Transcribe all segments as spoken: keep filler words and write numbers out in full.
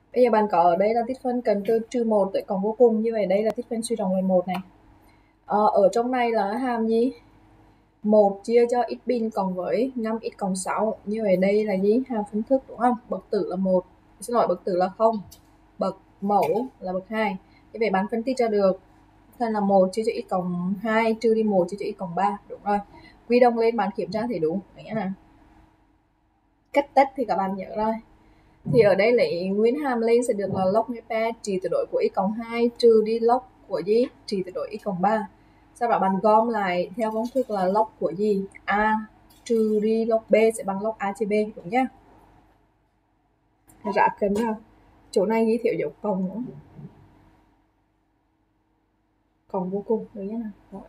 Bây giờ bạn có ở đây là tích phân cần từ trừ một tới cộng vô cùng, như vậy đây là tích phân suy rộng loại một này. Ờ, ở trong này là hàm gì? một chia cho x bình cộng với năm x cộng sáu. Như vậy đây là gì? Hàm phân thức đúng không? Bậc tử là một, xin lỗi, bậc tử là không, bậc mẫu là bậc hai. Như vậy bạn phân tích ra được thân là một chia cho x cộng hai trừ đi một chia cho x cộng ba, đúng rồi. Quy đồng lên bạn kiểm tra thì đúng, đấy nhá nào. Cách tách thì các bạn nhớ rồi. Thì ở đây lấy nguyên hàm lên sẽ được là log ba trì tuyệt đối của x cộng hai trừ đi log của gì? Trì tuyệt đối x cộng ba. Sau đó bạn gom lại theo công thức là log của gì? A trừ đi log B sẽ bằng log A chia B, đúng nhá. Rã cân nào. Chỗ này ghi thiếu dấu cộng nữa. Cộng vô cùng, đúng nhá nào. Rồi.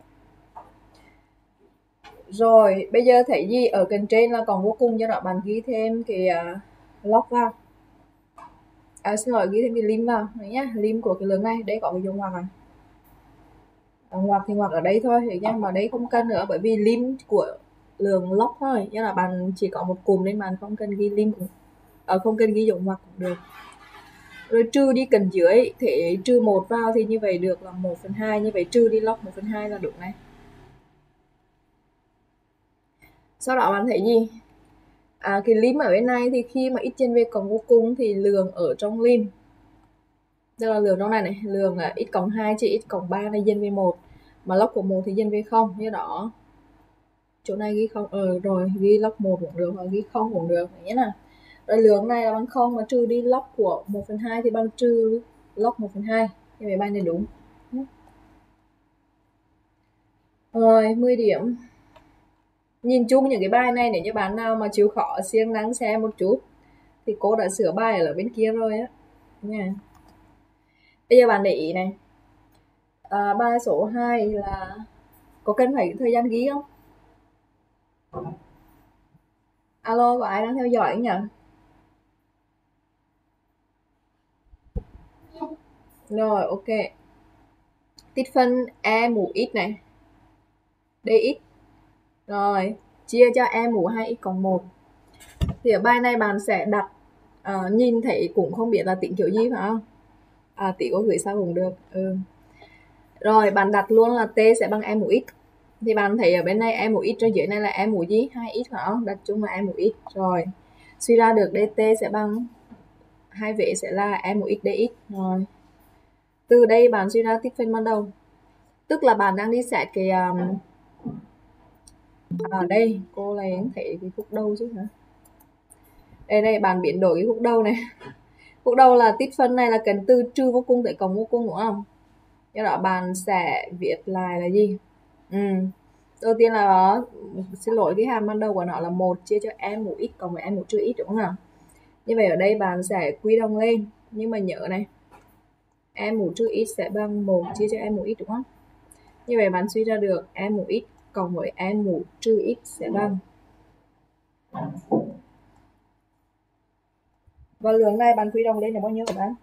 Rồi, bây giờ thấy gì? Ở cần trên là cộng vô cùng, do đó bạn ghi thêm cái uh, log vào. À, xin lỗi, ghi thêm cái lim vào, đấy nhá. Lim của cái lượng này, đây có cái dấu ngoặc à. À, ngoặc thì ngoặc ở đây thôi, thế nhưng mà đây không cần nữa, bởi vì lim của lượng log thôi, nên là bạn chỉ có một cụm nên bạn không cần ghi lim cũng, à, không cần ghi dấu ngoặc cũng được. Rồi trừ đi cần dưới, thế trừ một vào thì như vậy được là một phần hai, như vậy trừ đi log một phần hai là đúng này. Sau đó bạn thấy gì? À, cái lim ở bên này thì khi mà x trên v cộng vô cùng thì lượng ở trong lim, tức là lượng trong này này, lượng là x cộng hai chia x cộng ba này nhân với một, mà log của một thì nhân với không, như đó chỗ này ghi không, ờ rồi ghi log một cũng được hoặc ghi không cũng được nhé nào. Rồi lượng này là bằng không mà trừ đi log của một phần hai thì bằng trừ log một phần hai, như vậy bài này đúng. Rồi mười điểm. Nhìn chung những cái bài này nếu như bạn nào mà chịu khó siêng năng xem một chút thì cô đã sửa bài ở bên kia rồi á nha. Bây giờ bạn để ý này, à, bài số hai là có cần phải thời gian ghi không? Alo, có ai đang theo dõi nhỉ? Rồi, ok. Tích phân e mũ x này, dx. Rồi, chia cho e mũ hai x cộng một. Thì ở bài này bạn sẽ đặt, à, nhìn thấy cũng không biết là tính kiểu gì phải không? À, tí có gửi sao cũng được. Ừ. Rồi, bạn đặt luôn là t sẽ bằng e mũ x. Thì bạn thấy ở bên này e mũ x, trên dưới này là e mũ gì? hai x phải không? Đặt chung là e mũ x. Rồi, suy ra được dt sẽ bằng hai vế sẽ là e mũ x dx. Rồi, từ đây bạn suy ra tích phân ban đầu, tức là bạn đang đi xét cái um, ở đây cô này thấy cái khúc đầu chứ hả? Đây đây, bạn biến đổi cái khúc đầu này. Khúc đầu là tích phân này là cần từ trừ vô cùng tới cộng vô cùng đúng không? Do đó bạn sẽ viết lại là gì? Ừ. Đầu tiên là, xin lỗi, cái hàm ban đầu của nó là một chia cho e mũ x cộng với e mũ trừ x đúng không nào? Như vậy ở đây bạn sẽ quy đồng lên, nhưng mà nhớ này, e mũ trừ x sẽ bằng một chia cho e mũ x đúng không? Như vậy bạn suy ra được e mũ x cộng với e mũ trừ x sẽ bằng, và lượng này bạn quy đồng lên là bao nhiêu các bạn?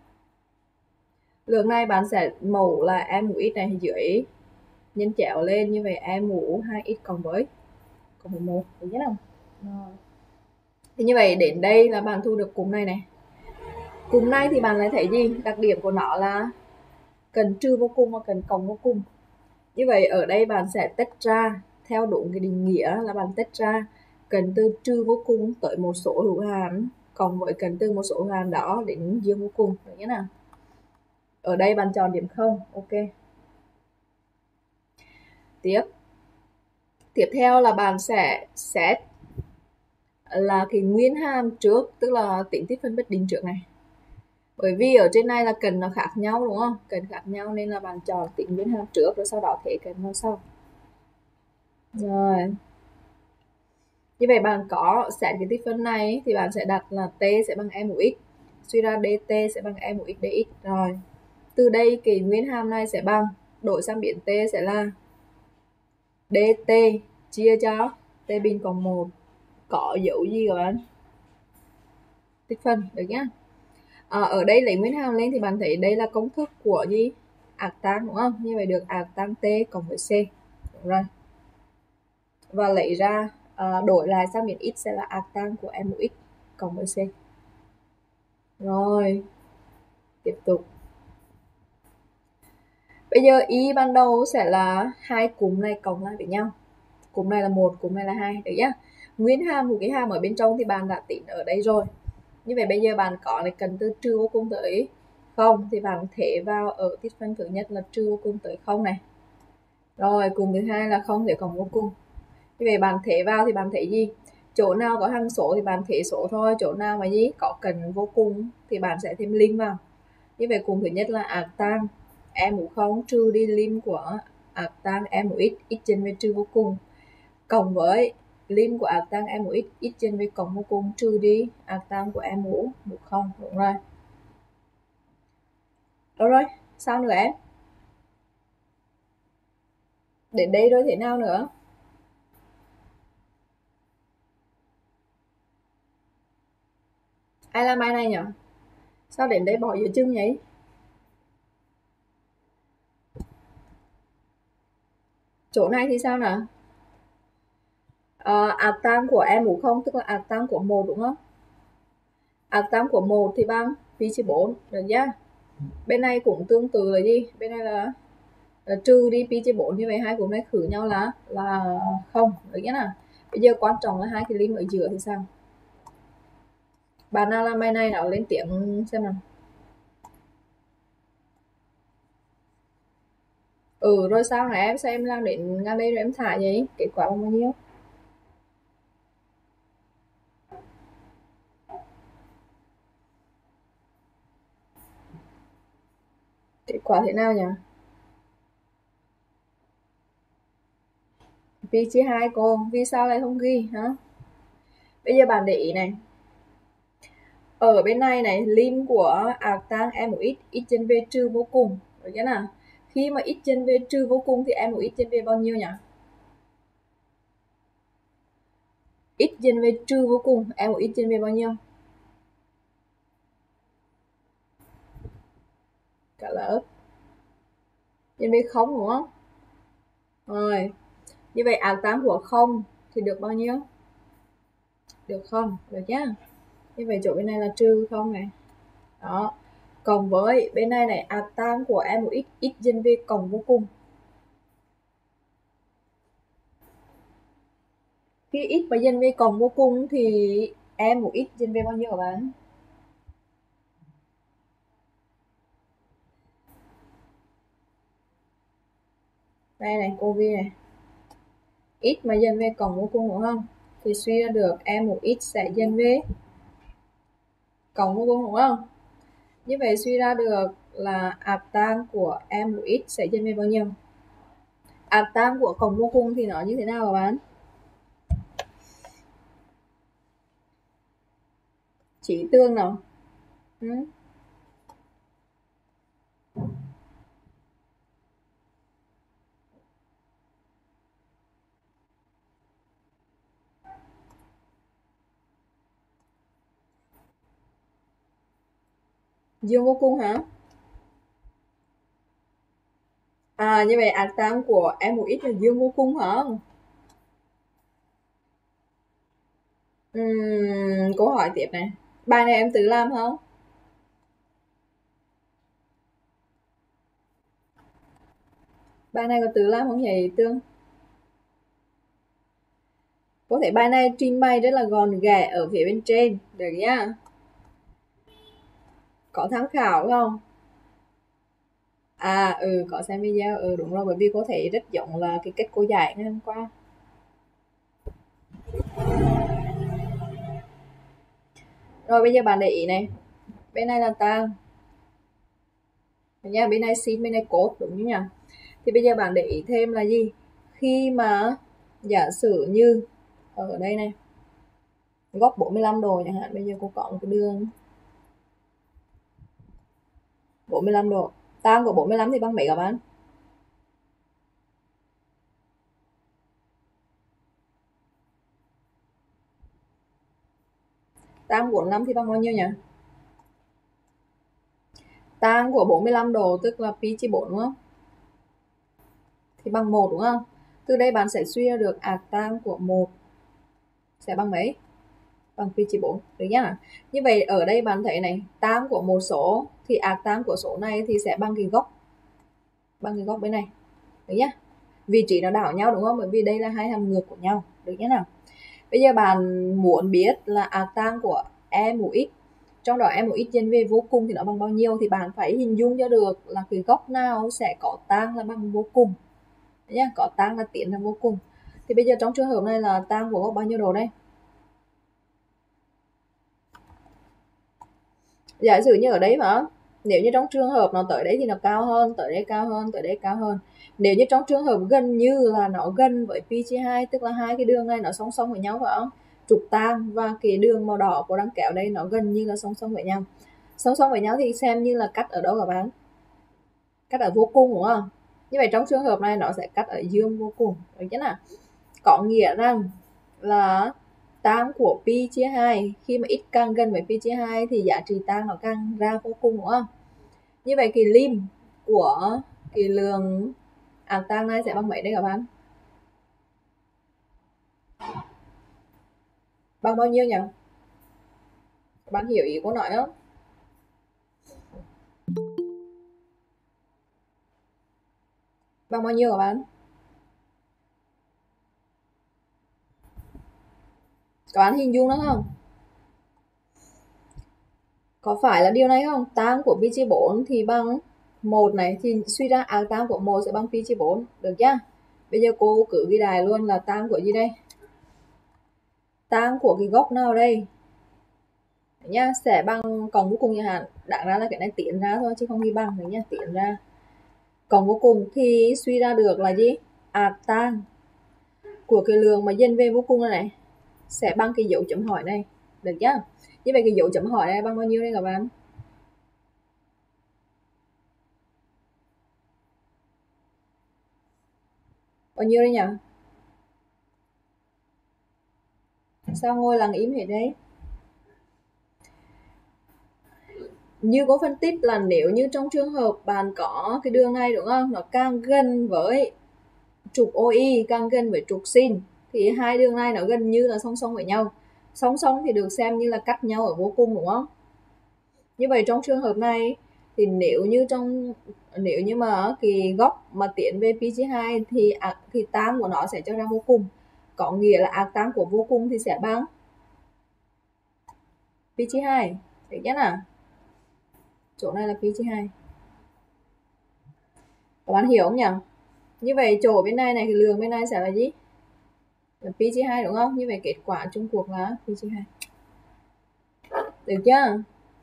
Lượng này bạn sẽ mẫu là e mũ x này dưới nhân chéo lên, như vậy e mũ hai x cộng với cộng với một, được nhớ không? Thì như vậy đến đây là bạn thu được cụm này này. Cụm này thì bạn lại thấy gì? Đặc điểm của nó là cần trừ vô cùng và cần cộng vô cùng. Như vậy ở đây bạn sẽ tách ra theo đúng cái định nghĩa là bạn tách ra cần từ trừ vô cùng tới một số hữu hạn cộng với cần từ một số hữu hạn đó đến dương vô cùng, được nhé nào. Ở đây bạn chọn điểm không, ok. Tiếp tiếp theo là bạn sẽ xét là cái nguyên hàm trước, tức là tính tích phân bất định trước này. Bởi vì ở trên này là cần nó khác nhau đúng không? Cần khác nhau nên là bạn chọn tính nguyên hàm trước rồi sau đó thế cần vào sau. Rồi. Như vậy bạn có xét cái tích phân này thì bạn sẽ đặt là t sẽ bằng e mũ x, suy ra dt sẽ bằng e mũ x dx. Rồi, từ đây cái nguyên hàm này sẽ bằng, đổi sang biến t sẽ là dt chia cho t bình cộng một, có dấu gì các bạn? Tích phân, được nhá. À, ở đây lấy nguyên hàm lên thì bạn thấy đây là công thức của gì? Arc tan đúng không? Như vậy được arc tan t cộng với c. Đúng rồi. Và lấy ra, à, đổi lại sang biến x sẽ là arc tan của e mũ x cộng với c. Rồi, Tiếp tục. Bây giờ y ban đầu sẽ là hai cụm này cộng lại với nhau. Cụm này là một, cụm này là hai, được nhá. Nguyên hàm của cái hàm ở bên trong thì bạn đã tính ở đây rồi. Như vậy bây giờ bạn có này cần từ trừ vô cùng tới không thì bạn thể vào ở tích phân thứ nhất là trừ vô cùng tới không này. Rồi cụm thứ hai là không thể cộng vô cùng. Như vậy bạn thể vào thì bạn thấy gì? Chỗ nào có hằng số thì bạn thể số thôi, chỗ nào mà gì có cần vô cùng thì bạn sẽ thêm lim vào. Như vậy cụm thứ nhất là arc tan e mũ không trừ đi lim của arc tan e mũ x, x trên v trừ vô cùng, cộng với lim của arc tan e mũ x, x trên v cộng vô cùng trừ đi arc tan của e mũ mũ không. Đúng rồi. Đúng rồi, sao nữa em? Đến đây rồi thế nào nữa? Ai làm bài này nhỉ? Sao đến đây bỏ giữa chừng vậy? Chỗ này thì sao nào? À, arc tan của e mũ không tức là arc tan của một đúng không? Arc tan của một thì bằng pi chia bốn, được nhá. Bên này cũng tương tự là gì? Bên này là, là trừ đi pi chia bốn, như vậy hai cụm này khử nhau là là không, được nhá nào. Bây giờ quan trọng là hai cái lim ở giữa thì sao? Bạn nào làm bài này nào lên tiếng xem nào. Ừ rồi sao hả em? Sao em làm đến ngang đây rồi em thả vậy? Kết quả bằng bao nhiêu? Kết quả thế nào nhỉ? Pi chia hai cô, vì sao lại không ghi hả? Bây giờ bạn để ý này. Ở bên này này, lim của arc tan e mũ x, x trên v trừ vô cùng, được chưa nào? Khi mà x trên v trừ vô cùng thì e mũ x trên v bao nhiêu nhỉ? X trên v trừ vô cùng, e mũ x trên v bao nhiêu? Cả lớp. Trên v không đúng không? Rồi. Như vậy arc tan của không thì được bao nhiêu? Được không? Được nhá. Như vậy chỗ bên này là trừ không này. Đó. Cộng với bên này này arc tan của e mũ x, x trên v cộng vô cùng. Khi x và nhân v cộng vô cùng thì e mũ x trên v bao nhiêu các bạn? Đây này, cô ghi này. X mà nhân v cộng vô cùng đúng không? Thì suy ra được e mũ x sẽ nhân v cộng vô cùng đúng không? Như vậy suy ra được là arc tan của e mũ x sẽ nhân v bao nhiêu? Arc tan của cộng vô cùng thì nó như thế nào các bạn? Chỉ tương nào? Ừ. Dương vô cùng hả? À như vậy arc tan của e mũ x là dương vô cùng hả? Uhm, câu hỏi tiếp này. Bài này em tự làm không? Bài này có tự làm không nhỉ Tương? Có thể bài này trình bày rất là gọn ghẽ ở phía bên trên, được nhá. Có tham khảo không? À ừ có xem video, ừ đúng rồi, bởi vì cô thấy rất giống là cái cách cô dạy ngày hôm qua. Rồi bây giờ bạn để ý này. Bên này là tan. Nha, bên này sin, bên này cốt đúng không nhỉ? Thì bây giờ bạn để ý thêm là gì? Khi mà giả sử như ở đây này góc bốn mươi lăm độ chẳng hạn, bây giờ cô có một cái đường bốn mươi lăm độ, tan của bốn mươi lăm thì bằng mấy các bạn? Tan bốn mươi lăm thì bằng bao nhiêu nhỉ? Tan của bốn mươi lăm độ tức là pi chia bốn đúng không? Thì bằng một đúng không? Từ đây bạn sẽ suy ra được arc tan của một sẽ bằng mấy? bằng pi chia bốn, được nhá. Như vậy ở đây bạn thấy này, tan của một số thì arc tan của số này thì sẽ bằng cái góc bằng cái góc bên này, được nhá. Vị trí nó đảo nhau đúng không? Bởi vì đây là hai hàm ngược của nhau, được nhá nào. Bây giờ bạn muốn biết là arc tan của e mũ x, trong đó e mũ x nhân về vô cùng thì nó bằng bao nhiêu, thì bạn phải hình dung cho được là cái góc nào sẽ có tan là bằng vô cùng nhá, có tan là tiến là vô cùng. Thì bây giờ trong trường hợp này là tan của góc bao nhiêu độ đây? Giả sử như ở đấy phải không? Nếu như trong trường hợp nó tới đấy thì nó cao hơn, tới đây cao hơn, tới đây cao hơn. Nếu như trong trường hợp gần như là nó gần với pi chia hai, tức là hai cái đường này nó song song với nhau phải không? Trục tan và cái đường màu đỏ của đang kéo đây nó gần như là song song với nhau. Song song với nhau thì xem như là cắt ở đâu các bạn? Cắt ở vô cùng đúng không? Như vậy trong trường hợp này nó sẽ cắt ở dương vô cùng, được chứ nào? Có nghĩa rằng là tan của pi chia hai, khi mà x càng gần với pi chia hai thì giá trị tan nó càng ra vô cùng đúng không? Như vậy cái lim của cái lượng arc tan này sẽ bằng mấy đây các bạn? Bằng bao nhiêu nhỉ? Các bạn hiểu ý cô nói không? Bằng bao nhiêu các bạn? Các bạn hình dung nó không? Có phải là điều này không? Tan của pi chia bốn thì bằng một này, thì suy ra arc tan của một sẽ bằng pi chia bốn, được chưa? Bây giờ cô cứ ghi đại luôn là tan của gì đây? Tan của cái góc nào đây? Đấy nhá, sẽ bằng cộng vô cùng chẳng hạn. Đáng ra là cái này tiến ra thôi chứ không ghi bằng, đấy nhá, tiến ra. Cộng vô cùng thì suy ra được là gì? Arc tan của cái lượng mà dần về vô cùng này sẽ bằng cái dấu chấm hỏi này, được chưa? Như vậy cái dấu chấm hỏi này bằng bao nhiêu đây các bạn? Bao nhiêu đây nhỉ? Sao ngồi lặng im hết đấy? Như có phân tích là nếu như trong trường hợp bạn có cái đường này đúng không, nó càng gần với trục o i, càng gần với trục sin thì hai đường này nó gần như là song song với nhau. Song song thì được xem như là cắt nhau ở vô cùng đúng không? Như vậy trong trường hợp này thì nếu như trong nếu như mà cái góc mà tiến về pi chia hai thì thì tan của nó sẽ cho ra vô cùng, có nghĩa là arc tan của vô cùng thì sẽ bằng pi chia hai, được chưa nào? Chỗ này là pi chia hai, các bạn hiểu không nhỉ? Như vậy chỗ bên này này, cái lượng bên này sẽ là gì? Là pi chia hai đúng không? Như vậy kết quả chung cuộc là pi chia hai, được chưa?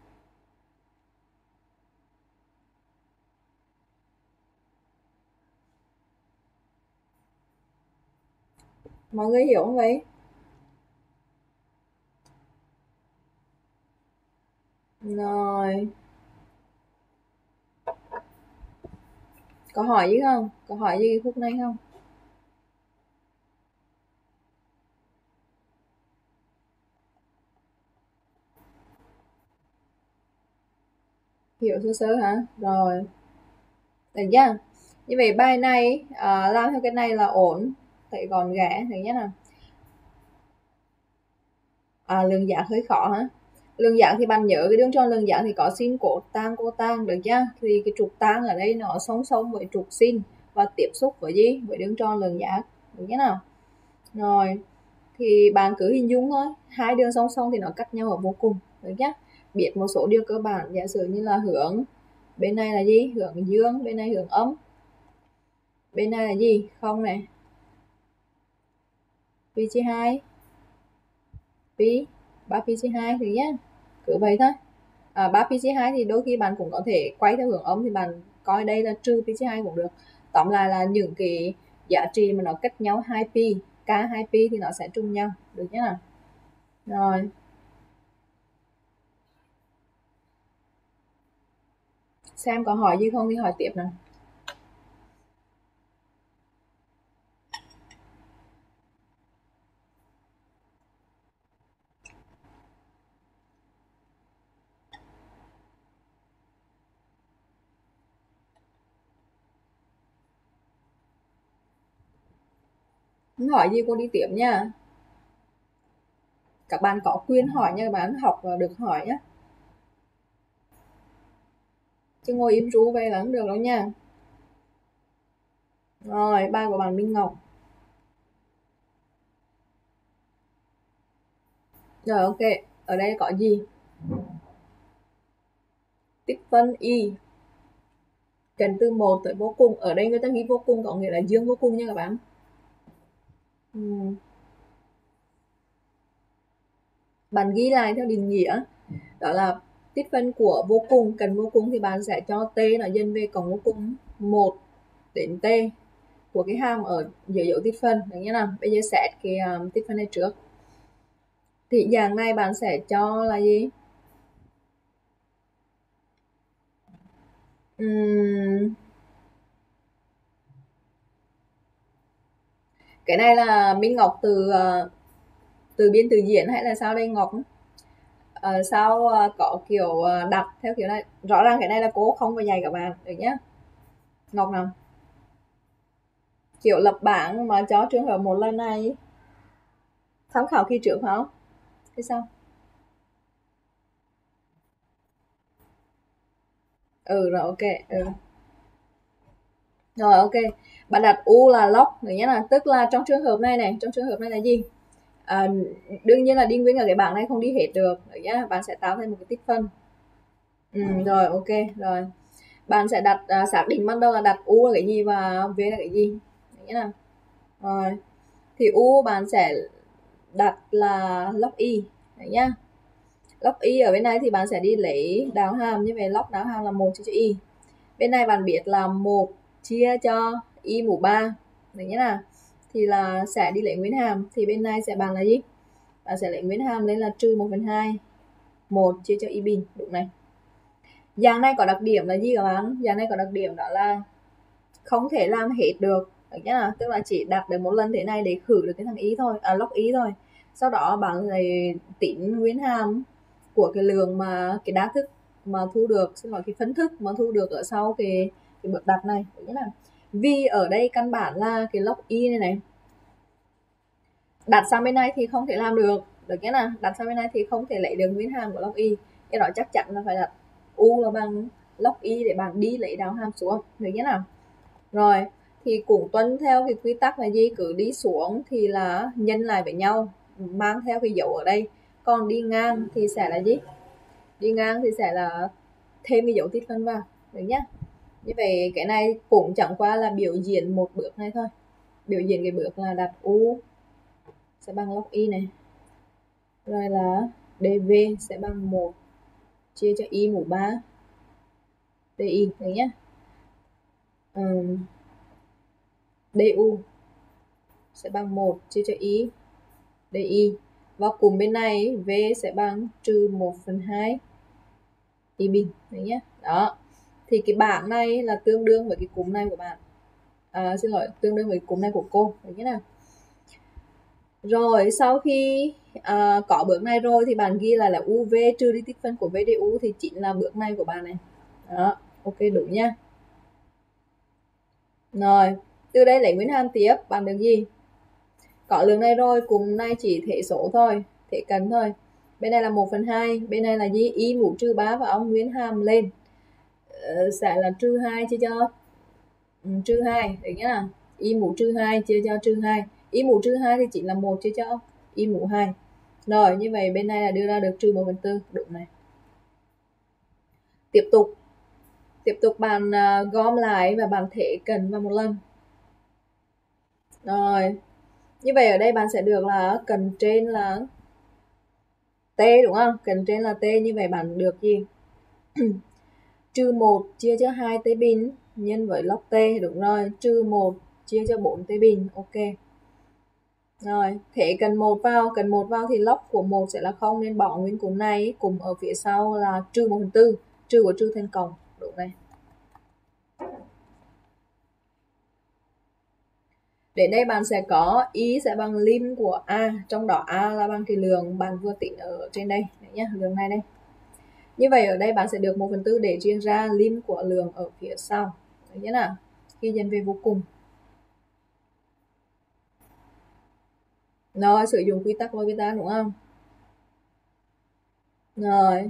Mọi người hiểu không vậy? Rồi, có hỏi gì không? Có hỏi gì khúc này không? Hiểu sơ sơ hả? Rồi, được chưa? Như vậy bài này à, làm theo cái này là ổn, thấy gọn ghẽ, thấy nhé nào? À, lượng giác hơi khó hả? Lượng giác thì bạn nhớ cái đường tròn lượng giác thì có sin cốt tan cô tan, được chưa? Thì cái trục tan ở đây nó song song với trục sin và tiếp xúc với gì? Với đường tròn lượng giác, được chưa nào? Rồi, thì bạn cứ hình dung thôi, hai đường song song thì nó cắt nhau ở vô cùng, được nhá. Biết một số điều cơ bản, giả sử như là hướng bên này là gì? Hướng dương, bên này hướng âm, bên này là gì? Không này, pi chia hai, pi ba pi chia hai thì nhá, cứ vậy thôi. À, ba pi chia hai thì đôi khi bạn cũng có thể quay theo hướng âm thì bạn coi đây là trừ pi chia hai cũng được. Tóm lại là những cái giá trị mà nó cách nhau hai pi, k hai pi thì nó sẽ trùng nhau, được nhá. Rồi, xem có hỏi gì không thì hỏi tiếp nào. Không hỏi gì cô đi tiếp nha. Các bạn có quyền hỏi nha, các bạn học và được hỏi nhé, chứ ngồi im ru về là không được đâu nha. Rồi bài của bạn Minh Ngọc. Rồi ok, ở đây có gì? Tích phân y cần từ một tới vô cùng. Ở đây người ta ghi vô cùng có nghĩa là dương vô cùng nha các bạn. Uhm. Bạn ghi lại theo định nghĩa, đó là tích phân của vô cùng, cần vô cùng thì bạn sẽ cho t nó dần về cộng vô cùng một đến t của cái hàm ở dưới dấu tích phân, được nhé nào. Bây giờ xét cái um, tích phân này trước. Thì dạng này bạn sẽ cho là gì? Uhm. Cái này là Minh Ngọc từ uh, từ biên từ diễn hay là sao đây Ngọc? Uh, sao uh, có kiểu uh, đặt theo kiểu này? Rõ ràng cái này là cô không phải dạy các bạn, được nhé Ngọc nào. Kiểu lập bảng mà cho trường hợp một lần này tham khảo khi trước phải không? Thế sao? Ừ rồi ok. Ừ. Rồi ok. Bạn đặt u là log, được nhé là tức là trong trường hợp này này, trong trường hợp này là gì? À, đương nhiên là đi nguyên cả cái bảng này không đi hết được, được nhá. Bạn sẽ tạo thành một cái tích phân. Ừ, rồi ok rồi. Bạn sẽ đặt à, xác định ban đầu là đặt u là cái gì và v là cái gì, được nhé nào. Rồi thì u bạn sẽ đặt là log y, đấy nhá. Log y ở bên này thì bạn sẽ đi lấy đáo hàm, như vậy log đáo hàm là một chia cho y. Bên này bạn biết là một chia cho y mũ ba, đấy nhé nào. Thì là sẽ đi lấy nguyên hàm, thì bên này sẽ bằng là gì? Bạn sẽ lấy nguyên hàm lên là trừ một phần hai, một chia cho y bình, đúng này. Dạng này có đặc điểm là gì các bạn? Dạng này có đặc điểm đó là không thể làm hết được, được nhá là tức là chỉ đặt được một lần thế này để khử được cái thằng y thôi, à, log y thôi. Sau đó bạn lại tính nguyên hàm của cái lượng mà cái đa thức mà thu được, xin lỗi cái phân thức mà thu được ở sau cái cái bước đặt này, được nhá là vì ở đây căn bản là cái log y này này đặt sang bên này thì không thể làm được, được nhé nào. Đặt sang bên này thì không thể lấy được nguyên hàm của log y, cái đó chắc chắn là phải đặt u là bằng log y để bạn đi lấy đáo hàm xuống, được nhé nào. Rồi thì cũng tuân theo cái quy tắc là gì? Cứ đi xuống thì là nhân lại với nhau, mang theo cái dấu ở đây. Còn đi ngang thì sẽ là gì? Đi ngang thì sẽ là thêm cái dấu tích phân vào, được nhá. Như vậy cái này cũng chẳng qua là biểu diễn một bước này thôi. Biểu diễn cái bước là đặt u sẽ bằng log y này, rồi là dv sẽ bằng một chia cho y mũ ba di, được nhá. um, du sẽ bằng một chia cho y di, và cùng bên này v sẽ bằng trừ một phần hai y bình, đấy nhé. Đó thì cái bảng này là tương đương với cái cúm này của bạn, à, xin lỗi, tương đương với cúm này của cô, đấy nhé nào. Rồi sau khi à, có bước này rồi thì bạn ghi lại là uv trừ đi tích phân của vdu thì chính là bước này của bạn này. Đó ok đúng nha. Rồi từ đây lấy nguyên hàm tiếp, bạn được gì? Có lượng này rồi, cùng này chỉ thể số thôi, thể cần thôi. Bên này là một phần hai, bên này là gì? Y mũ trừ ba và ông nguyên hàm lên ờ, sẽ là trừ hai chia cho ừ, trừ hai, được nhá nào. Y mũ trừ hai chia cho trừ hai, y mũ trừ hai thì chỉ là một chia cho y mũ hai. Rồi như vậy bên này là đưa ra được trừ một phần tư, đúng này. Tiếp tục tiếp tục bạn uh, gom lại và bạn thể cần vào một lần. Rồi như vậy ở đây bạn sẽ được là cần trên là t, đúng không? Cần trên là t, như vậy bạn được gì? Trừ một chia cho hai t bình nhân với log t, đúng rồi. Trừ một chia cho bốn t bình, ok. Rồi thế cần một vào, cần một vào thì log của một sẽ là không, nên bỏ nguyên cúm này, cùng ở phía sau là trừ một phần tư, trừ của trừ thành cộng, đúng này. Đến đây bạn sẽ có y sẽ bằng lim của a, trong đó a là bằng cái lượng bạn vừa tính ở trên đây, đấy nhá, lượng này đây. Như vậy ở đây bạn sẽ được một phần tư để riêng ra lim của lượng ở phía sau, đấy nhá nào. Khi dần về vô cùng. Rồi sử dụng quy tắc Lorentz, đúng không? Rồi.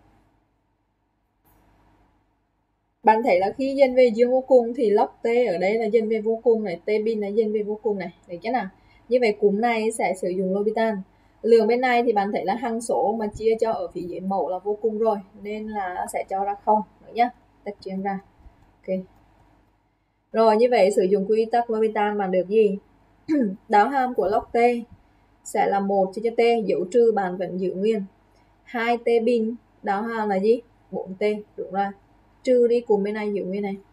Bạn thấy là khi dần về dương vô cùng thì log t ở đây là dần về vô cùng này, t bin là dần về vô cùng này, được chưa nào? Như vậy cúm này sẽ sử dụng L'Hopital. Lượng bên này thì bạn thấy là hằng số mà chia cho ở phía dưới mẫu là vô cùng rồi, nên là sẽ cho ra không, được nhá. Tách riêng ra. Ok. Rồi như vậy sử dụng quy tắc L'Hopital bạn được gì? Đáo hàm của log t sẽ là một chia cho t, dấu trừ bạn vẫn giữ nguyên. hai t bin đáo hàm là gì? bốn t, đúng rồi. Trừ đi cùng bên này giữ nguyên này.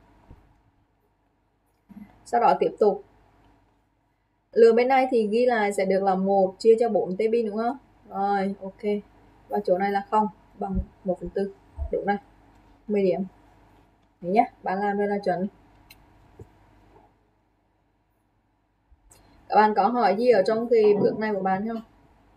Sau đó tiếp tục. Lượng bên này thì ghi lại sẽ được là một chia cho bốn t bin đúng không? Rồi, ok. Và chỗ này là không, bằng một phần tư. Đúng này. mười điểm. Đấy nhá, bạn làm đây là chuẩn. Các bạn có hỏi gì ở trong cái bước này của bạn không?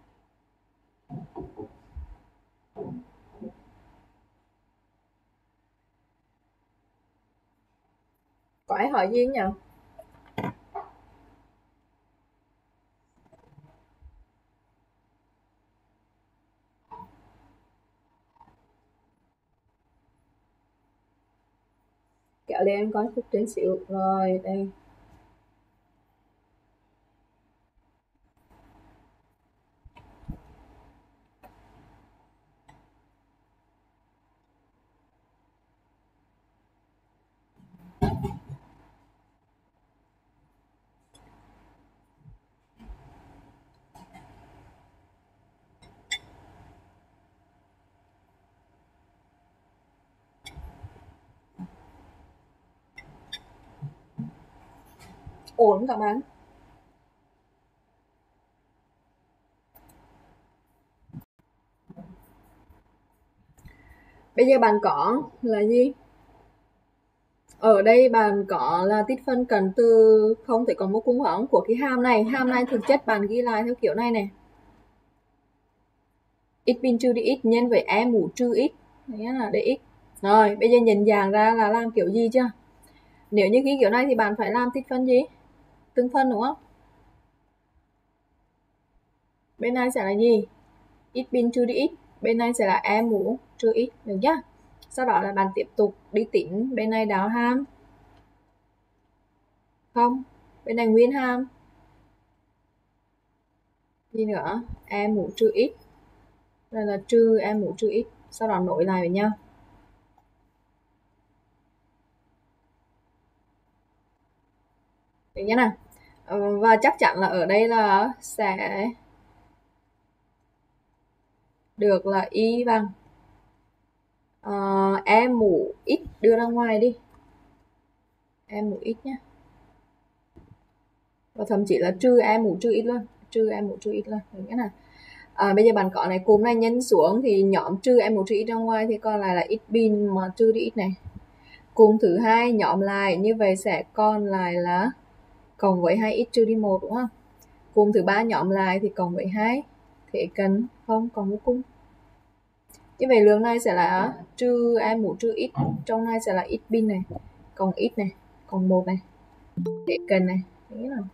Có ai hỏi gì nhỉ? Kéo lên coi phút trên xíu. Rồi, đây. Ổn các bạn. Bây giờ bạn có là gì? Ở đây bạn có là tích phân cần từ không thể có một cung hưởng của cái hàm này. Hàm này thực chất bạn ghi lại theo kiểu này này. X bin trừ đi x nhân với e mũ trừ x. Đấy là dx. Rồi, bây giờ nhận dạng ra là làm kiểu gì chưa? Nếu như cái kiểu này thì bạn phải làm tích phân gì? Từng phân đúng không? Bên này sẽ là gì? X bin trừ đi x. Bên này sẽ là e mũ trừ x. Được chưa? Sau đó là bạn tiếp tục đi tính bên này đảo hàm. Không. Bên này nguyên hàm. Gì nữa? E mũ trừ x. Đây là trừ e mũ trừ x. Sau đó nối lại với nhau. Được nhé nào? Và chắc chắn là ở đây là sẽ được là y bằng uh, e mũ x đưa ra ngoài đi. E mũ x nhé. Và thậm chí là trừ e mũ trừ x luôn. Trừ e mũ trừ x luôn. Được nhé nào? À, bây giờ bạn có này, cúm này nhân xuống thì nhóm trừ e mũ trừ x ra ngoài thì còn lại là x bin mà trừ đi x này. Cúm thứ hai nhóm lại như vậy sẽ còn lại là cộng với hai x trừ đi một đúng không? Cúm thứ ba nhóm lại thì cộng với hai, thế cần không còn vô cung. Như vậy lượng này sẽ là trừ e mũ trừ x, trong này sẽ là x bin này, cộng x này, cộng một này, thế cần này. Thế nào?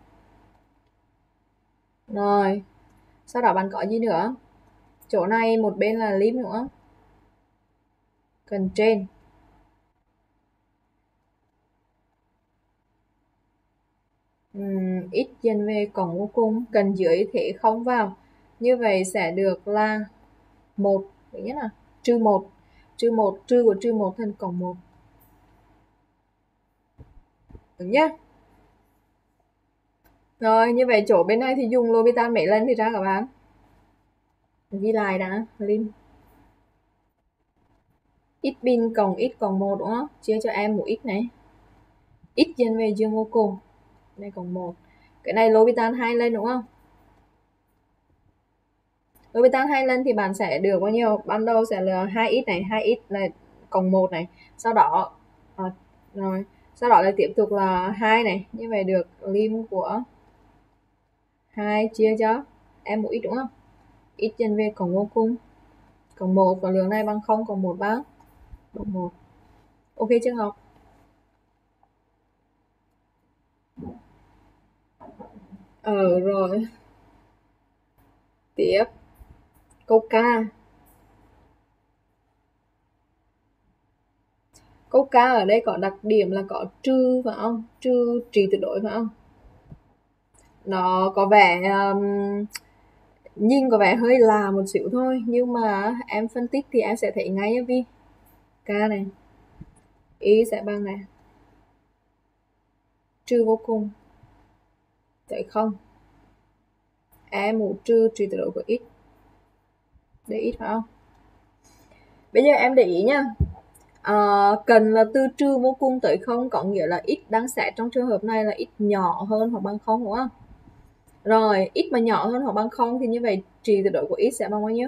Rồi, sau đó bạn có gì nữa? Chỗ này một bên là lim nữa, cần trên. Uhm, x dần về cộng vô cùng, cần dưới thế không vào. Như vậy sẽ được là một, thứ nhất là trừ một, trừ một, trừ của trừ một thành cộng một. Được nhá. Rồi, như vậy chỗ bên này thì dùng L'Hopital mấy lần thì ra các bạn? Ghi lại đã, lim. X bin cộng x cộng một đúng không? Chia cho em một x này. X dần về dương vô cùng. Đây cộng một. Cái này L'Hopital hai lên đúng không? L'Hopital hai lần thì bạn sẽ được bao nhiêu? Ban đầu sẽ là hai x này, hai x là cộng một này. Sau đó à, rồi, sau đó là tiếp tục là hai này. Như vậy được lim của hai chia cho em một x đúng không? X dần về cộng vô cùng. Cộng một và lượng này bằng không, cộng một bằng bằng một. Ok chưa Ngọc? Ờ rồi. Tiếp câu K. Câu K ở đây có đặc điểm là có trừ phải không? Trừ trị tuyệt đối phải không? Nó có vẻ um, nhìn có vẻ hơi là một xíu thôi, nhưng mà em phân tích thì em sẽ thấy ngay á Vi. K này, Y sẽ bằng này, trừ vô cùng tới không, E mũ trừ trị tuyệt đối của X để X phải không? Bây giờ em để ý nhá, à, cần là từ trừ vô cùng tới không có nghĩa là X đang xét trong trường hợp này là X nhỏ hơn hoặc bằng không đúng không? Rồi X mà nhỏ hơn hoặc bằng không thì như vậy trị tuyệt đối của X sẽ bằng bao nhiêu?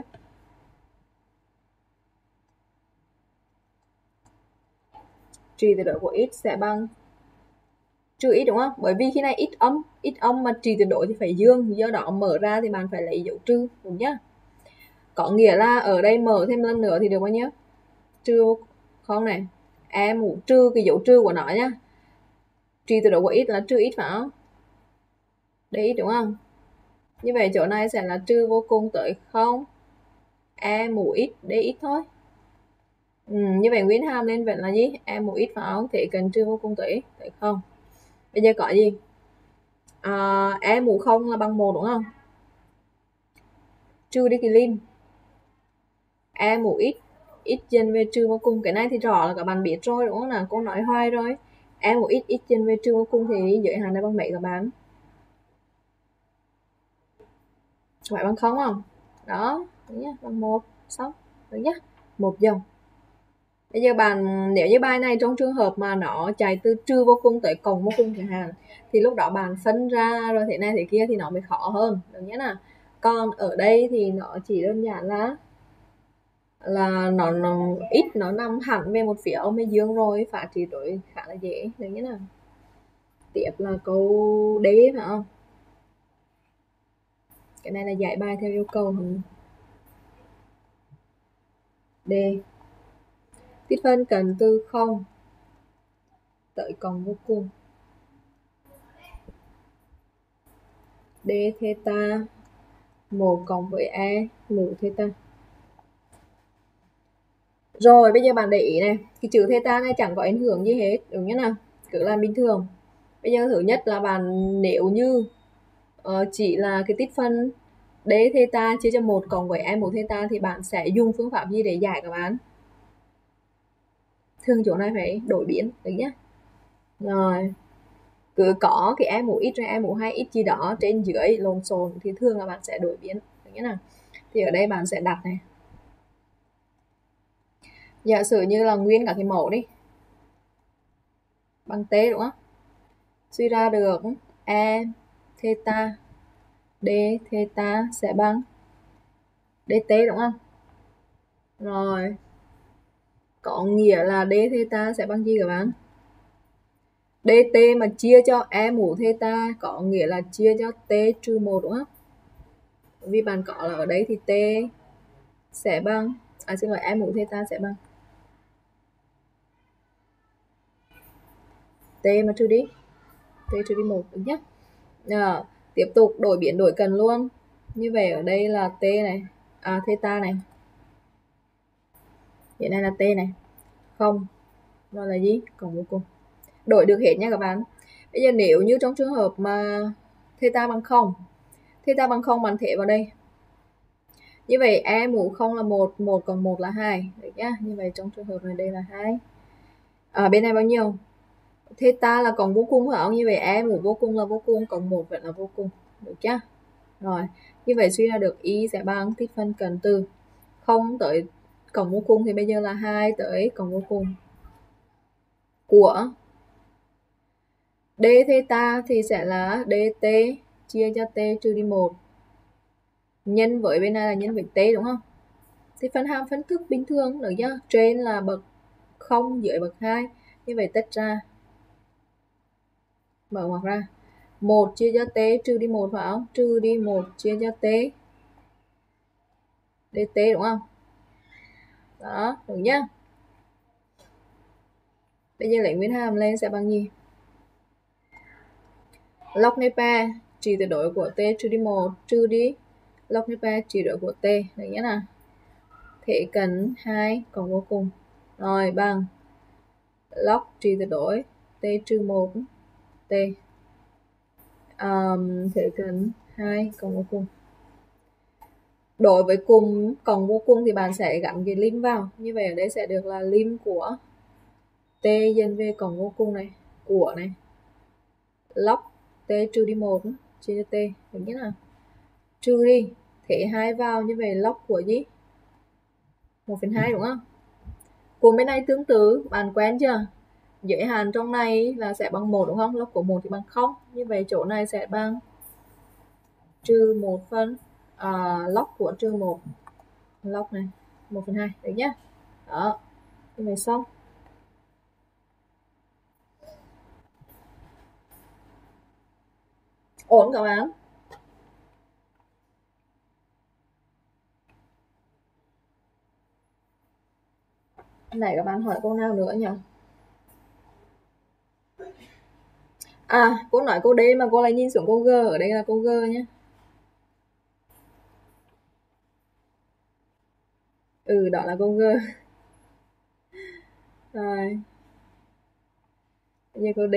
Trị tuyệt đối của X sẽ bằng trừ X đúng không? Bởi vì khi này X âm, X âm mà trị tuyệt đối thì phải dương, do đó mở ra thì bạn phải lấy dấu trừ đúng nhá. Có nghĩa là ở đây mở thêm lần nữa thì được bao nhiêu? Trừ không này, em mũ trừ cái dấu trừ của nó nhá. Trị tuyệt đối của X là trừ X phải không? Đấy đúng không? Như vậy chỗ này sẽ là trừ vô cùng tới không, E mũ X dx thôi. Ừ, như vậy nguyên hàm lên vẫn là gì? E mũ X phải không? Thế cần trừ vô cùng tới tới không. Bây giờ có gì? À, E mũ không là bằng một đúng không? Trừ đi cái lim. E mũ X, X dần về trừ vô cùng. Cái này thì rõ là các bạn biết rồi đúng không nào? Cô nói hoài rồi. E mũ X, X dần về trừ vô cùng thì giới hạn này bằng mấy các bạn? Phải bằng không không? Đó, đúng nhá, bằng một, xong, được nhá, một dòng. Bây giờ bạn nếu như bài này trong trường hợp mà nó chạy từ trừ vô cùng tới cộng vô cùng chẳng hạn thì lúc đó bạn phân ra rồi thế này thế kia thì nó mới khó hơn được nhé nào. Còn ở đây thì nó chỉ đơn giản là là nó, nó ít nó nằm hẳn về một phía âm hay dương rồi, phá trị đối khá là dễ được nhé nào. Tiếp là câu D phải không? Cái này là giải bài theo yêu cầu. D, tích phân cần từ không tới cộng vô cùng. D theta một cộng với E mũ theta. Rồi bây giờ bạn để ý này, cái chữ theta này chẳng có ảnh hưởng gì hết đúng nhé nào, cứ làm bình thường. Bây giờ thứ nhất là bạn nếu như uh, chỉ là cái tích phân d theta chia cho một cộng với e một theta thì bạn sẽ dùng phương pháp gì để giải các bạn? Thường chỗ này phải đổi biến được nhé. Rồi cứ có cái e mũ x hay e mũ hai x gì đó trên dưới lộn xộn thì thường là bạn sẽ đổi biến được nhé nào. Thì ở đây bạn sẽ đặt này, giả sử như là nguyên cả cái mẫu đi bằng t đúng không, suy ra được e theta d theta sẽ bằng dt đúng không? Rồi có nghĩa là d theta sẽ bằng gì các bạn? dt mà chia cho e mũ theta có nghĩa là chia cho t trừ một đúng không? Vì bạn có là ở đây thì t sẽ bằng, à xin lỗi, e mũ theta sẽ bằng t mà trừ đi t trừ đi một đúng nhé. À, tiếp tục đổi biến đổi cần luôn. Như vậy ở đây là t này, à theta này, hiện nay là t này, không, rồi là gì? Cộng vô cùng. Đổi được hết nha các bạn. Bây giờ nếu như trong trường hợp mà theta bằng không, theta bằng không bạn thể vào đây. Như vậy e mũ không là một, một cộng một là hai, được nhá. Như vậy trong trường hợp này đây là hai. À, bên này bao nhiêu? Theta là cộng vô cùng phải không? Như vậy e mũ vô cùng là vô cùng, cộng một vẫn là vô cùng, được chưa? Rồi, như vậy suy ra được y sẽ bằng tích phân cần từ không tới cộng vô cùng thì bây giờ là hai tới cộng vô cùng của d theta thì sẽ là dt chia cho t trừ đi một nhân với bên này là nhân với t đúng không? Thì phần hàm phân thức bình thường được chưa? Trên là bậc không, dưới bậc hai. Như vậy tách ra, mở ngoặc ra, một chia cho t trừ đi một phải không? Trừ đi một chia cho t dt đúng không? Đó, được nhá. Bây giờ lấy nguyên hàm lên sẽ bằng gì? Log nepa trị tuyệt đối của t trừ đi một trừ đi log nepa trị tuyệt đối của t, được nhá nào. Thế cần hai cộng vô cùng. Rồi bằng log trì tuyệt đối t trừ một t um, thế cần hai cộng vô cùng. Đối với cùng cộng vô cùng thì bạn sẽ gắn cái lim vào, như vậy ở đây sẽ được là lim của t dần về cộng vô cùng này của này log t trừ đi một chia cho t, được nhất nào trừ đi thế hai vào, như vậy log của gì một phần hai đúng không? Cùng bên này tương tự, bạn quen chưa? Giới hạn trong này là sẽ bằng một đúng không? Log của một thì bằng không, như vậy chỗ này sẽ bằng trừ một phần à, log của trừ một, log này một phần hai, được nhá. Đó, như vậy xong. Ổn các bạn? Này các bạn hỏi câu nào nữa nhỉ? À, cô nói câu D mà cô lại nhìn xuống câu G, ở đây là câu G nhé. Ừ, đó là câu G. Rồi. Bây giờ câu D.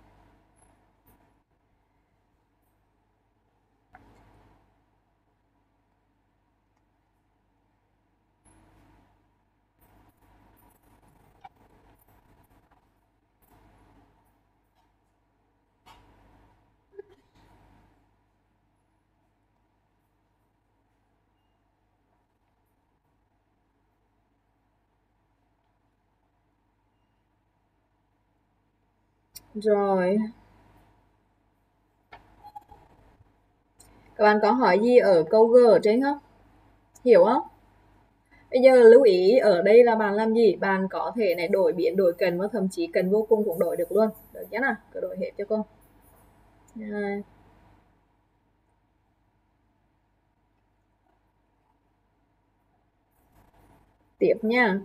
Rồi. Các bạn có hỏi gì ở câu G ở trên không? Hiểu không? Bây giờ lưu ý ở đây là bạn làm gì? Bạn có thể này đổi biến, đổi cần và thậm chí cần vô cùng cũng đổi được luôn. Được nhé nào? Cứ đổi hết cho cô. Rồi. Tiếp nha.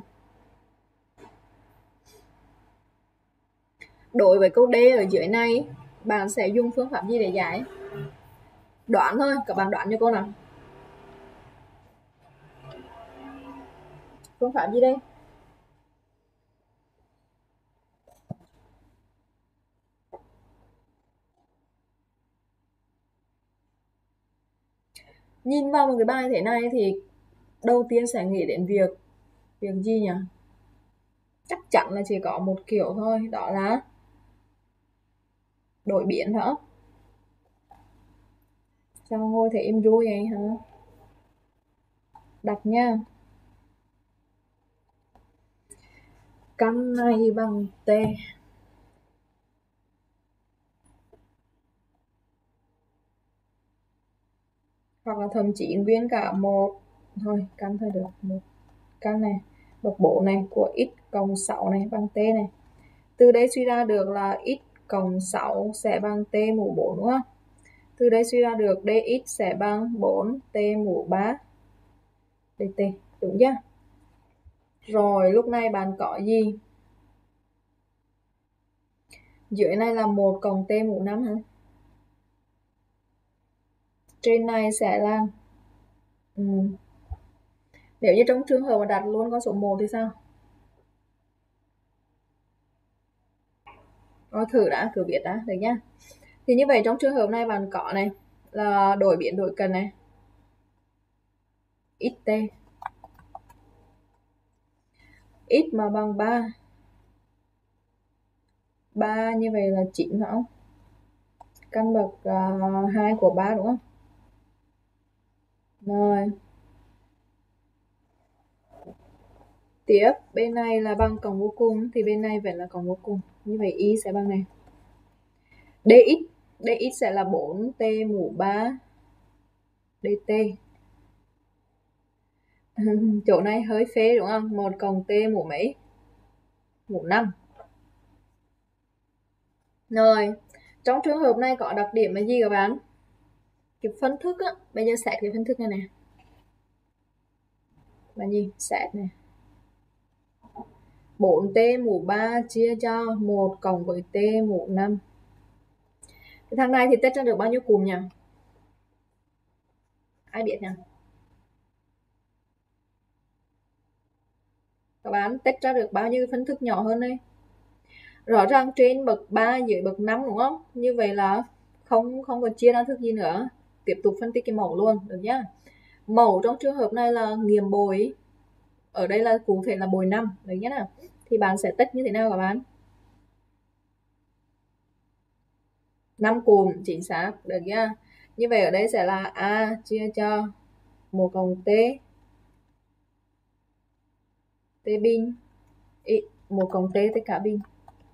Đối với câu D ở dưới này, bạn sẽ dùng phương pháp gì để giải? Đoán thôi, các bạn đoán cho cô nào. Phương pháp gì đây? Nhìn vào một cái bài thế này thì đầu tiên sẽ nghĩ đến việc việc gì nhỉ? Chắc chắn là chỉ có một kiểu thôi, đó là đổi biến hả? Sao ngồi thấy im ru vậy hả? Đặt nha. Căn này bằng t. Hoặc là thậm chí nguyên cả một. Thôi, căn thôi được. Một căn này, bậc bốn này của x cộng sáu này bằng t này. Từ đây suy ra được là x cộng sáu sẽ bằng t mũ bốn đúng không? Từ đây suy ra được dx sẽ bằng bốn t mũ ba dt, đúng chưa? Rồi lúc này bạn có gì? Dưới này là một cộng t mũ năm hả? Trên này sẽ là ừ. Nếu như trong trường hợp mà đặt luôn con số một thì sao? Rồi thử đã, cứ viết đã, được nhá. Thì như vậy trong trường hợp này bạn có này là đổi biến đổi cần này xt x mà bằng ba, ba như vậy là chín phải không? Căn bậc uh, hai của ba đúng không? Rồi. Tiếp bên này là bằng cộng vô cùng thì bên này vẫn là cộng vô cùng. Như vậy y sẽ bằng này. Dx dx sẽ là bốn t mũ ba dt. Chỗ này hơi phê đúng không? một cộng t mũ mấy? Mũ năm. Rồi, trong trường hợp này có đặc điểm là gì các bạn? Cái phân thức á, bây giờ xét cái phân thức này nè. Là gì? Xét này. bốn t mũ ba chia cho một cộng với t mũ năm. Cái thằng này thì tách ra được bao nhiêu cụm nhỉ? Ai biết nhỉ? Các bạn tách ra được bao nhiêu phân thức nhỏ hơn đây? Rõ ràng trên bậc ba dưới bậc năm đúng không? Như vậy là không không có chia ra thức gì nữa. Tiếp tục phân tích cái mẫu luôn, được nhá. Mẫu trong trường hợp này là nghiệm bội. Ở đây là cụ thể là bội năm, được nhá nào. Thì bạn sẽ tích như thế nào các bạn? năm cụm, chính xác, được nhá. Như vậy ở đây sẽ là A chia cho một cộng T T bình một cộng T tất cả bình,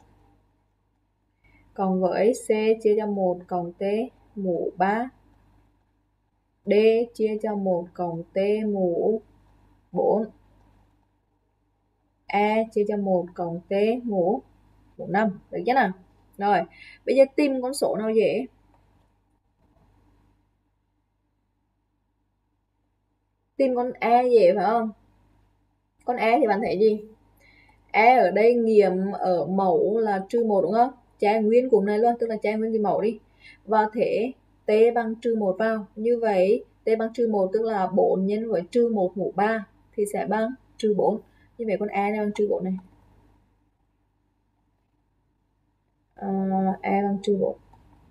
còn với C chia cho một cộng T mũ ba, D chia cho một cộng T mũ bốn, E chia cho một cộng T mũ mũ năm, được chưa nào? Rồi, bây giờ tìm con số nào dễ? Tìm con E dễ phải không? Con E thì bạn thấy gì? E ở đây nghiệm ở mẫu là trừ một đúng không? Tra nguyên cụm này luôn, tức là tra nguyên cái mẫu đi. Và thế T bằng trừ một vào. Như vậy T bằng trừ một tức là bốn nhân với trừ một mũ ba thì sẽ bằng trừ bốn. Như vậy con E này bằng trừ bốn này. À, E bằng trừ bốn.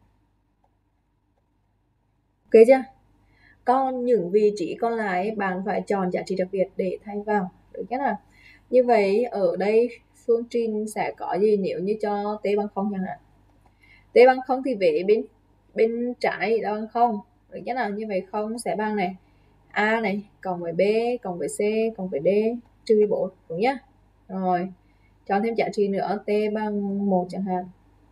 Ok chưa? Còn những vị trí còn lại bạn phải chọn giá trị đặc biệt để thay vào, được chưa nào? Như vậy ở đây phương trình sẽ có gì nếu như cho T bằng không chẳng hạn? T bằng không thì vẽ bên bên trái là bằng không, được chưa nào? Như vậy không sẽ bằng này A này cộng với B cộng với C cộng với D trừ bốn, đúng nhá. Rồi chọn thêm giá trị nữa, T bằng một chẳng hạn.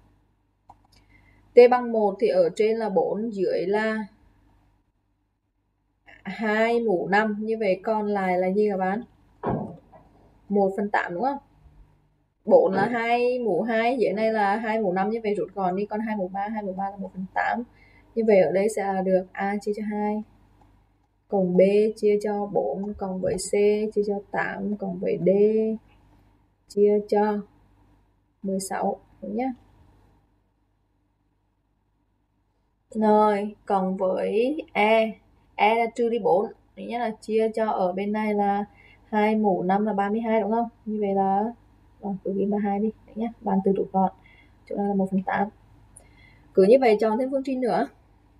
T bằng một thì ở trên là bốn, dưới là hai mũ năm, như vậy còn lại là gì các bạn? một phần tám đúng không? bốn là hai mũ hai, dưới này là hai mũ năm, như vậy rút gọn đi còn hai mũ ba, hai mũ ba là một phần tám. Như vậy ở đây sẽ là được A chia cho hai cộng B chia cho bốn cộng với C chia cho tám cộng với D chia cho mười sáu, đúng nhá. Rồi, cộng với E, E là trừ đi bốn, đúng nhá, là chia cho ở bên này là hai mũ năm là ba mươi hai đúng không? Như vậy là rồi, cứ ghi ba mươi hai đi, đúng nhá, bạn tự rút gọn. Chỗ này là một phần tám. Cứ như vậy chọn thêm phương trình nữa.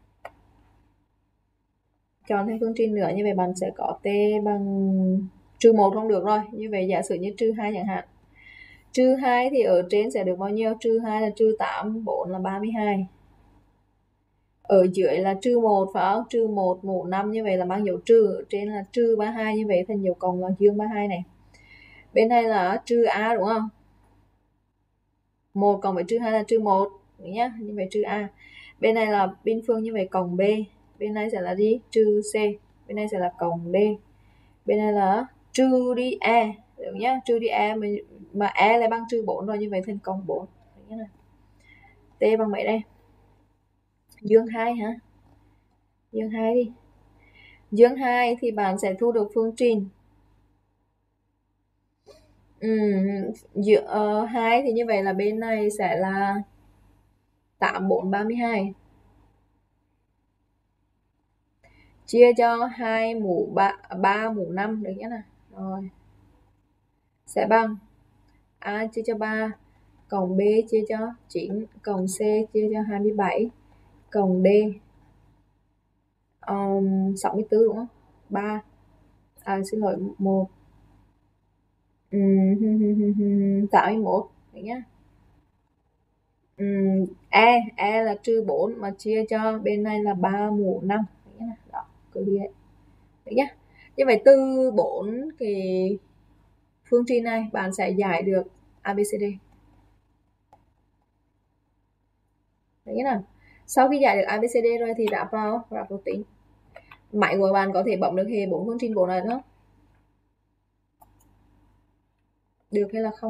Chọn thêm phương trình nữa, như vậy bạn sẽ có T bằng trừ một không được rồi. Như vậy giả sử như trừ hai chẳng hạn. Trừ hai thì ở trên sẽ được bao nhiêu? Trừ hai là trừ tám, bốn là ba mươi hai. Ở dưới là trừ một phải không? Trừ một mũ năm, như vậy là mang dấu trừ. Ở trên là trừ ba mươi hai, như vậy thành dấu cộng là dương ba mươi hai này. Bên này là trừ A đúng không? một cộng với trừ hai là trừ một nhé, như vậy trừ A. Bên này là biên phương, như vậy cộng B. Bên này sẽ là gì? Trừ C. Bên này sẽ là cộng D. Bên này là trừ đi E, đúng nhá, trừ đi E mà, mà E lại bằng trừ bốn rồi, như vậy thành cộng bốn. T bằng mấy đây? Dương hai hả? Dương hai đi. Dương hai thì bạn sẽ thu được phương trình. Ừ, giữa uh, hai thì như vậy là bên này sẽ là tám, bốn, ba mươi hai. Chia cho hai mũ ba, ba mũ năm, được nhé nào. Rồi. Sẽ bằng A chia cho ba cộng B chia cho chín cộng C chia cho hai mươi bảy cộng D um, sáu mươi tư đúng không? ba. À xin lỗi một. Um, tám mươi mốt, được nhá. Um, E, E là trừ bốn mà chia cho bên này là ba mũ năm, được nhá. Đó, cứ đi đấy. Được nhá. Như vậy từ bốn cái phương trình này bạn sẽ giải được a bê xê đê. Đấy nào. Sau khi giải được a bê xê đê rồi thì ráp vào ráp vào tính. Máy của bạn có thể bấm được hệ bốn phương trình bốn này nữa. Được hay là không?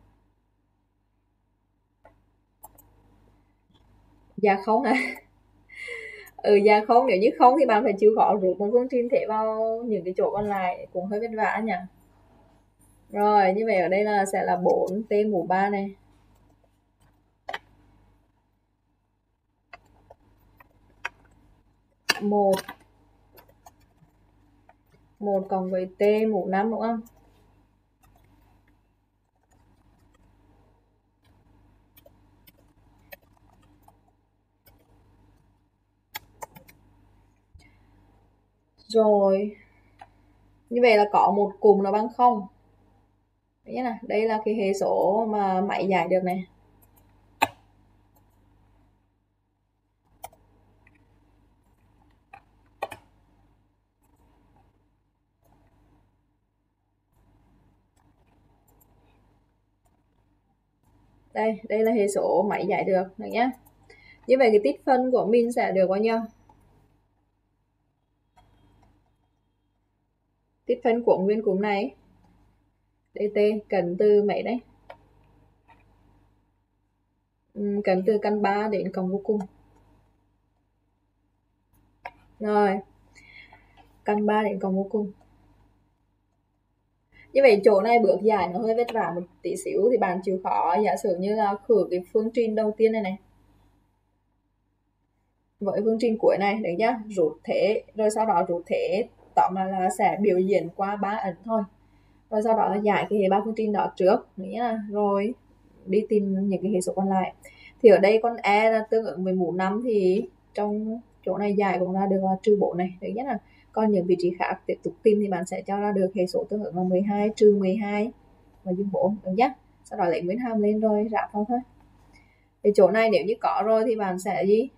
Dạ không hả? Ừ, dạ không, nếu như không thì bạn phải chịu khó rút một phương trình thể vào những cái chỗ còn lại, cũng hơi vất vả nhỉ. Rồi, như vậy ở đây là sẽ là bốn t mũ ba này. một một cộng với t mũ năm đúng không? Rồi, như vậy là có một cụm nó bằng không. Đấy nhá, đây là cái hệ số mà máy giải được này. Đây, đây là hệ số máy giải được này nhá. Như vậy cái tích phân của mình sẽ được bao nhiêu? Tích phân của nguyên cụm này dt cần từ mấy đấy? Ừ, cần từ căn ba đến cộng vô cùng. Rồi, căn ba đến cộng vô cùng. Như vậy chỗ này bước giải nó hơi vất vả một tí xíu thì bạn chịu khó. Giả sử như là khử cái phương trình đầu tiên này này với phương trình cuối này, được nhá, rút thế rồi sau đó rút thế, tóm lại là sẽ biểu diễn qua ba ấn thôi, rồi sau đó là giải cái hệ ba phương trình đó trước nhá, rồi đi tìm những cái hệ số còn lại. Thì ở đây con e là tương ứng với mũ năm thì trong chỗ này giải cũng ra được là trừ bốn này, được nhá. Còn những vị trí khác tiếp tục tìm thì bạn sẽ cho ra được hệ số tương ứng là mười hai trừ mười hai và dương bốn, được nhá. Sau đó lấy nguyên hàm lên rồi ráp vào thôi. Thì chỗ này nếu như có rồi thì bạn sẽ gì,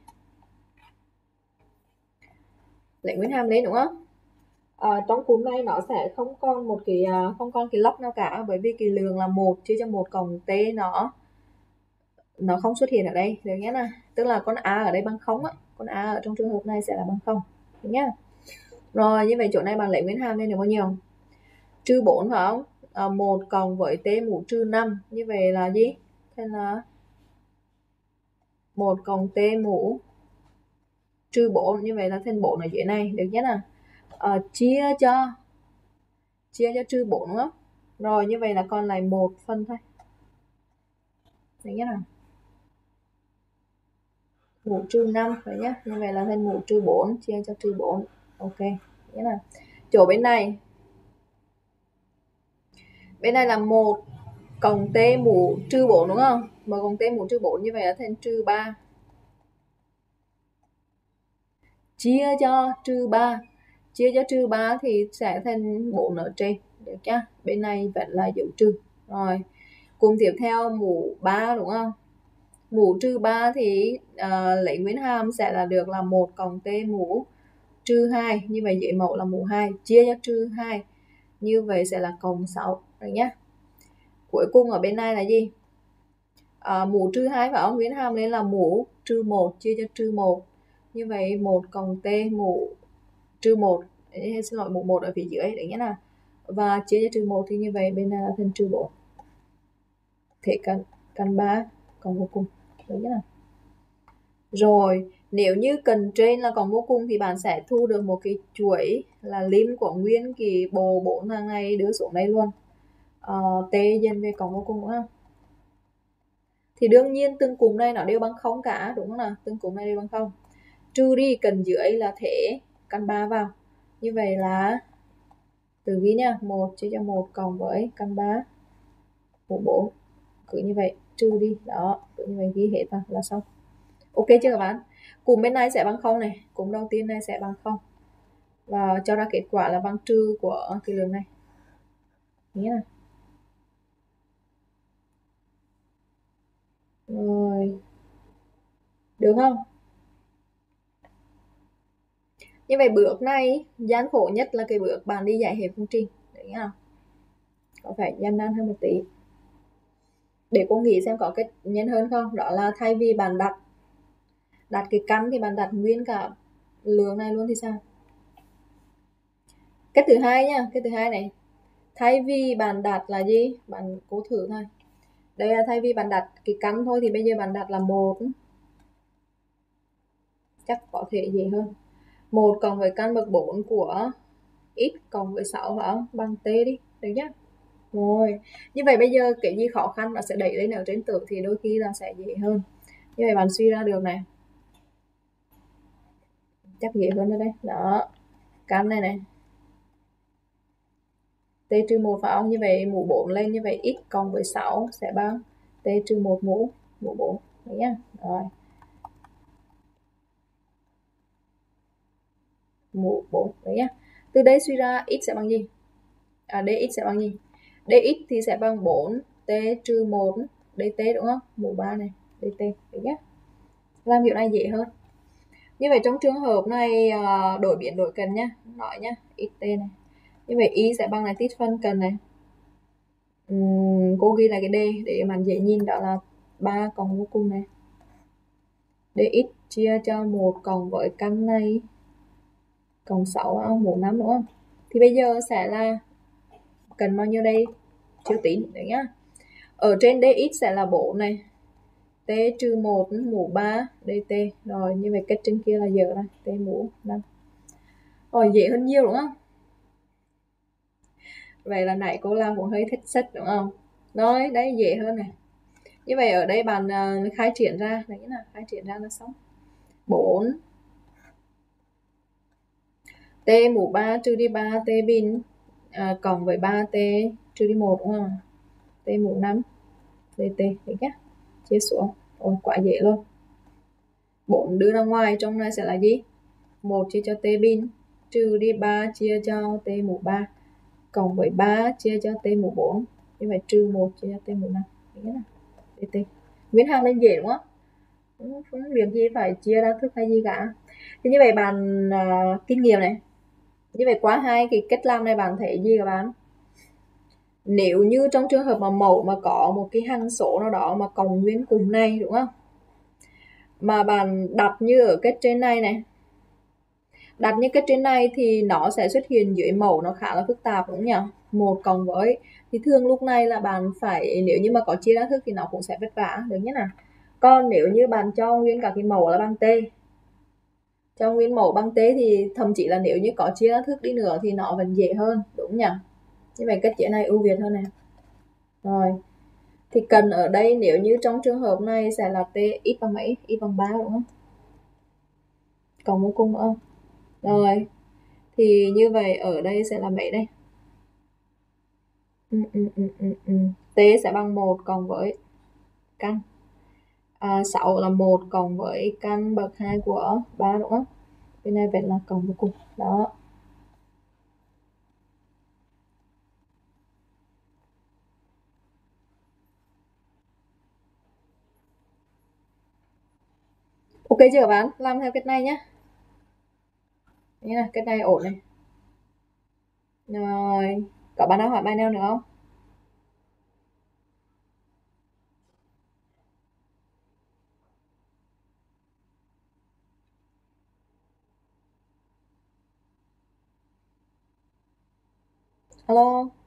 lấy nguyên hàm lên, đúng không? À, trong cúm này nó sẽ không còn một cái không còn cái log nào cả, bởi vì cái lượng là một chia cho một cộng t nó nó không xuất hiện ở đây, được nhé nè. Tức là con a ở đây bằng không á, con a ở trong trường hợp này sẽ là bằng không, được nhá. Rồi như vậy chỗ này bạn lấy nguyên hàm lên được bao nhiêu? Trừ bốn phải không? À, một cộng với t mũ trừ năm, như vậy là gì? Thế là một cộng t mũ trừ bốn, như vậy là thành bốn ở dưới này, được nhé nè. À, chia cho chia cho trừ bốn, đúng không? Rồi như vậy là còn lại một phần thôi, được nhé nè. Mũ trừ năm phải nhá, như vậy là thành mũ trừ bốn chia cho trừ bốn. Ok, nghĩa là chỗ bên này bên này là một cộng t mũ trừ bốn, đúng không? một cộng t mũ trừ bốn, như vậy là thành trừ ba chia cho trừ ba, chia cho trừ ba thì sẽ thành bốn ở trên, được chưa? Bên này vẫn là dấu trừ. Rồi cùng tiếp theo mũ ba, đúng không? Mũ trừ ba thì uh, lấy nguyên hàm sẽ là được là một cộng t mũ trừ hai, như vậy dưới mẫu là mũ hai chia cho trừ hai, như vậy sẽ là cộng sáu, rồi nhé. Cuối cùng ở bên này là gì? À, mũ trừ hai phải không? Nguyên hàm lên là mũ trừ một chia cho trừ một, như vậy một cộng t mũ trừ một, xin lỗi, mũ một ở phía dưới đấy nhé nào, và chia cho trừ một thì như vậy bên này là thành trừ bốn. Thế căn căn ba cộng vô cùng, đấy nhé nào. Rồi nếu như cần trên là cộng vô cùng thì bạn sẽ thu được một cái chuỗi là lim của nguyên cái bộ bốn hàng này đưa xuống đây luôn. Uh, t dần về cộng vô cùng, đúng không? Thì đương nhiên từng cụm này nó đều bằng không cả, đúng không nào? Từng cụm này đều bằng không. Trừ đi cần dưới là thế căn ba vào. Như vậy là từ ghi nha, một chia cho một cộng với căn ba mũ bốn. Cứ như vậy trừ đi, đó, cứ như vậy ghi hết vào là xong. Ok chưa các bạn? Cụm bên này sẽ bằng không này, cụm đầu tiên này sẽ bằng không. Và cho ra kết quả là bằng trừ của cái lượng này. Nghĩa là rồi, được không? Như vậy bước này gian khổ nhất là cái bước bạn đi giải hệ phương trình, đấy không? Có phải gian nan hơn một tí. Để cô nghĩ xem có cách nhanh hơn không? Đó là thay vì bạn đặt đặt cái căn thì bạn đặt nguyên cả lượng này luôn thì sao? Cách thứ hai nha, cái thứ hai này, thay vì bạn đặt là gì? Bạn cố thử thôi. Đây là thay vì bạn đặt cái căn thôi thì bây giờ bạn đặt là một, chắc có thể dễ hơn. Một cộng với căn bậc bốn của x cộng với sáu phải không? Bằng t đi, được nhá. Rồi, như vậy bây giờ cái gì khó khăn nó sẽ đẩy lên ở trên tử thì đôi khi là sẽ dễ hơn. Như vậy bạn suy ra được này, chắc dễ hơn rồi đây. Đó, căn này này, t trừ một phải không? Như vậy mũ bốn lên, như vậy x cộng với sáu sẽ bằng t trừ một mũ mũ bốn, đấy nhá. Rồi. mũ bốn đấy nhá. Từ đây suy ra x sẽ bằng gì? À, dx sẽ bằng gì? Dx thì sẽ bằng bốn t trừ một dt đúng không? Mũ ba này, dt đấy nhá. Làm kiểu này dễ hơn. Như vậy trong trường hợp này đổi biến đổi cần nhá, nói nhá, xt này. Như vậy y sẽ bằng này tích phân cần này. Uhm, cô ghi lại cái d để bạn dễ nhìn, đó là ba cộng vô cùng này. Dx chia cho một cộng với căn này cộng sáu không? bốn năm đúng không? Thì bây giờ sẽ là cần bao nhiêu đây? Chưa tính đấy nhá. Ở trên dx sẽ là bốn này. T trừ một mũ ba dt. Rồi như vậy cách trên kia là giờ này, t mũ năm. Rồi dễ hơn nhiều đúng không? Vậy là nãy cô làm cũng hơi thích sách đúng không? Nói đấy dễ hơn này. Như vậy ở đây bạn uh, khai triển ra đấy là khai triển ra là xong. bốn t mũ ba trừ đi ba t bình à, cộng với ba t trừ đi một đúng không? T mũ năm dt đấy nhá. Chia xuống. Ôi quá dễ luôn. bốn đưa ra ngoài, trong này sẽ là gì? một chia cho t bình trừ đi ba chia cho t mũ ba cộng với ba chia cho t mũ bốn. Như vậy trừ một chia cho t mũ năm. Đấy là dt. Nguyên hàm lên dễ đúng không? Không, không việc gì phải chia ra thức hay gì cả. Thì như vậy bạn uh, kinh nghiệm này. Như vậy quá hai cái cách làm này bạn thấy gì các bạn? Nếu như trong trường hợp mà mẫu mà có một cái hằng số nào đó mà cộng nguyên cùng này đúng không? Mà bạn đặt như ở cách trên này này. Đặt như cách trên này thì nó sẽ xuất hiện dưới mẫu nó khá là phức tạp đúng không nhỉ? Một cộng với thì thường lúc này là bạn phải, nếu như mà có chia ra thức thì nó cũng sẽ vất vả được nhất là. Còn nếu như bạn cho nguyên cả cái mẫu là bằng t, cho nguyên mẫu bằng t thì thậm chí là nếu như có chia ra thức đi nữa thì nó vẫn dễ hơn đúng nhỉ? Như vậy cách chia này ưu việt hơn này. Rồi thì cần ở đây nếu như trong trường hợp này sẽ là t x bằng mấy? X bằng ba đúng không? Cộng vô cùng không? Rồi thì như vậy ở đây sẽ là mấy đây? Ừ, ừ, ừ, ừ, ừ. T sẽ bằng một cộng với căn à, sáu là một cộng với căn bậc hai của ba đúng không? Bên này vẫn là cộng vô cùng đó. Ok chưa các bạn? Làm theo cách này nhé. Như là cách này ổn này. Rồi, có bạn nào hỏi bài nào nữa không? Alo.